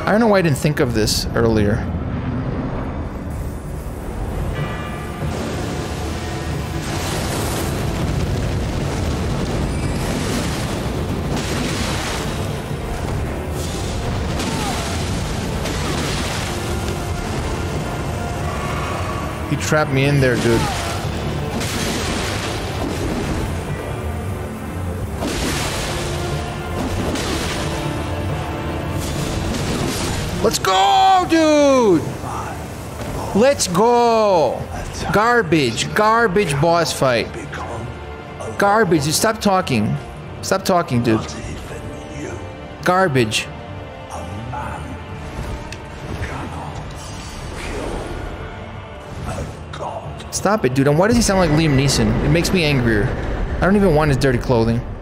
I don't know why I didn't think of this earlier. He trapped me in there, dude. Let's go, dude! Let's go! Garbage. Garbage boss fight. Garbage. Stop talking. Stop talking, dude. Garbage. Stop it, dude. And why does he sound like Liam Neeson? It makes me angrier. I don't even want his dirty clothing.